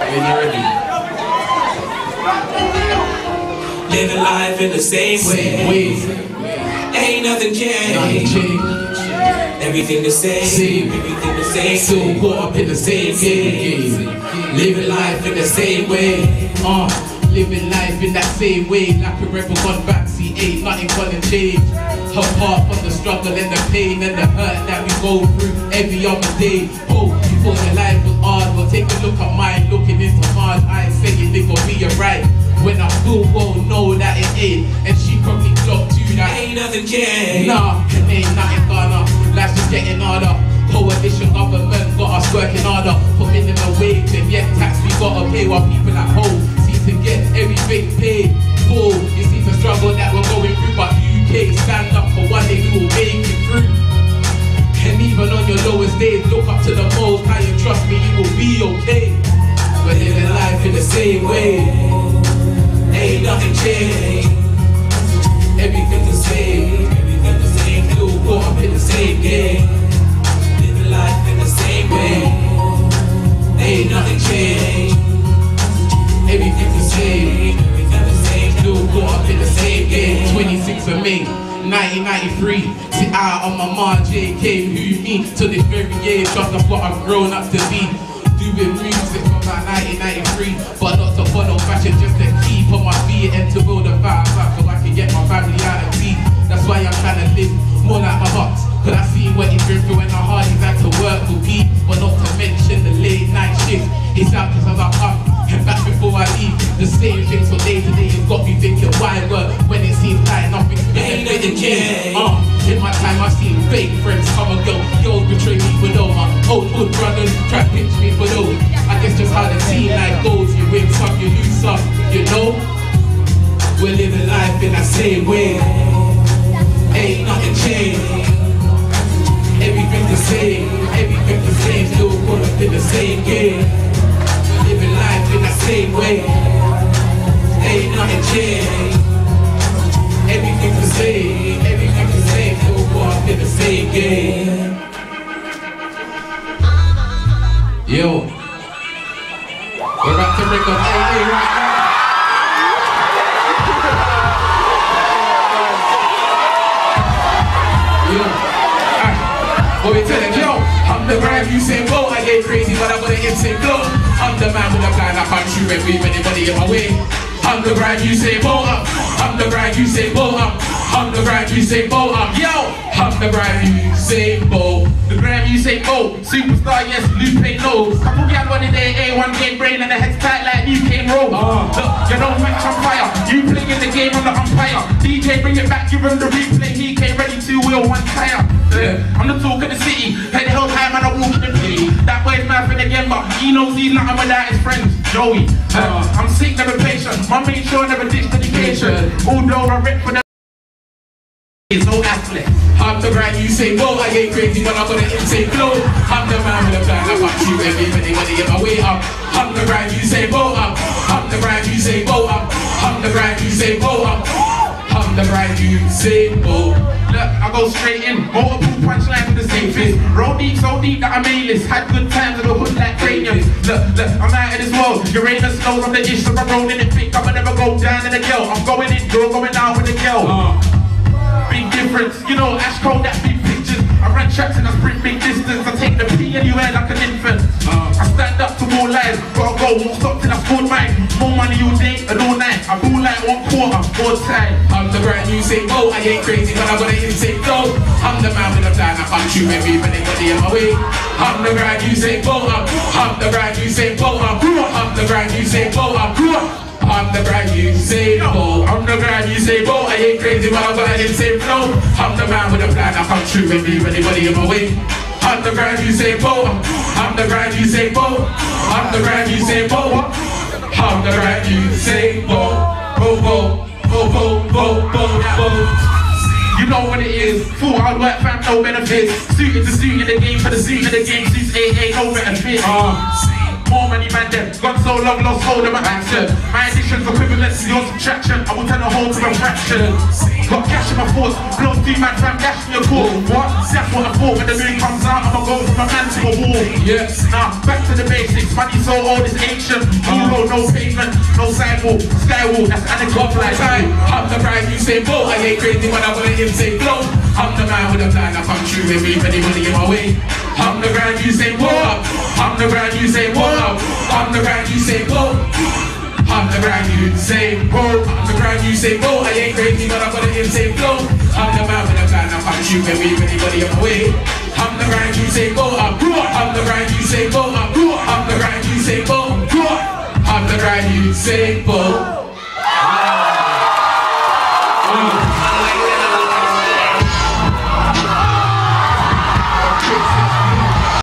When you're ready. Living life in the same way. Ain't nothing changed. Everything the same. Everything the same. Still caught up in the same game. Living life in the same way. Living life in that same way, like a rebel gone backseat, ain't nothing gonna change. Apart from the struggle and the pain and the hurt that we go through every other day. Oh, you thought your life was hard, well take a look at mine, looking into Mars eyes, saying it gon' be alright. When I full well know that it ain't, and she probably clocked you that ain't nothing changed. Nah, ain't nothing gonna, life's just getting harder. Coalition government got us working harder for minimum wage, and yet tax we gotta pay while people at home to get everything paid. Oh, you see the struggle that we're going through, but UK stand up for one day we will make it through. And even on your lowest days, look up to the most high and trust me, you will be okay. We're living life in the same way. Ain't nothing changed. Everything the same. Everything the same. Still caught up in the same game. Living life in the same way. Ain't nothing changed. Everything the same, everything the same, still caught up in the same game. 26th of May, 1993, sit out on my mom, JK, who me, to this very age, just that's what I've grown up to be. Doing music from about 1993, but not to follow fashion, just to keep on my feet and to build a fire back so I can get my family out of tea. That's why I'm trying to live more like my heart, cause I seen what he's been through and how hard he's had to work for Pete, but not to mention the late night shifts. It's out cause I'm up. And back before I leave, the same things from day to day has got me thinking why work when it seems like nothing ain't nothing changed. In my time I've seen fake friends come and go, girls betray me with all my old hood brothers try to pinch me for those. I guess just how the team life goes, you win some, you lose some, you know. We're living life in that same way. Ain't nothing changed. Everything the same, everything the same, still caught up in the same game. Living life in the same way. Ain't nothing changed. Everything the same, everything the same, still caught up in the same game. Yo, we're about to break up AA right now. Yo, what we telling yo? I'm the Grime Usain, I get crazy, but I got an insane flow. I'm the man with a plan, I can't shoot anybody in my way. I'm the Grime Usain, I'm the Grime Usain, I'm the Grime Usain, yo! I'm the Grime Usain, the Grime Usain, superstar, yes, Lupe knows. Couple gal on the day, A1 game brain and the head's tight like you came roll. Look, you don't match on fire, you playing the game on the umpire. DJ bring it back, give him the replay, he came ready to wheel one tire. I'm the talk of the city, play the whole time and I walk in the play. That boy's mad again, but he knows he's nothing without his friends, Joey. I'm sick, never patient, my main show never ditched dedication. Although I rip for the no athlete. I'm the Grime Usain, I get crazy but I got an insane flow. I'm the man with a plan, I can't shoot anybody in my way up. I'm the Grime Usain, I'm the Grime Usain, I'm the Grime Usain, I'm the Grime Usain, Look, I go straight in, multiple punchlines with the same fist. Roll deep, so deep that I'm A-list. Had good times in the hood like craniums. Look, I'm out of this world. Uranus knows I'm the ish, so I'm rolling it big. I'ma never go down in the girl. I'm going in, you're going out with the girl. Big difference, you know, Ash Cole, that big pictures. I run tracks and I sprint big distance. I take the P anywhere like an infant. I stand up to more lies, gotta go, won't stop till I scored mine. More money all day and all night. I ball like 1 quarter, more time. I'm the Grime Usain, I ain't crazy but I got an insane flow. I'm the man with a plan, I can't shoot anybody in my way. I'm the Grime Usain, I'm the Grime Usain, I'm the Grime Usain, I'm the Grime Usain, I'm the Grime Usain, I ain't crazy but I got an insane flow. I'm the man with a plan, I can't shoot anybody in my way. I'm the Grime Usain, I'm the Grime Usain, I'm the Grime Usain, I'm the Grime Usain, You know what it is, full hard work fam, no benefits. Suited to suit in the game, for the suit in the game, suits AA, no better fit. More money man them, gone so long, lost hold of my action. My addition's equivalent to your subtraction, I will turn a whole to a fraction. Got cash in my force, blow 3 man fam, cash in your core. What? See, that's what I thought. When the moon comes out, I'ma go from a man to a wall. Yes. Now, back to the basics. Money so old, it's ancient. No road, no pavement, no sidewalk, skywalk. That's anecdote like time. I'm the Grime Usain Bolt. I ain't crazy when I wanna insane flow. I'm the man with a plan. I come true and leave anybody in my way. I'm the Grime Usain Bolt. I'm the Grime Usain Bolt. I'm the Grime Usain Bolt. I'm the Grime Usain Bolt. I'm the Grime Usain Bolt. I ain't crazy but I got an insane flow. I'm the man with a plan. I come true and leave anybody in my way. I'm the Grime Usain Bolt. I'm the Grime Usain Bolt. I'm the Grime Usain Bolt. I'm the Grime Usain Bolt.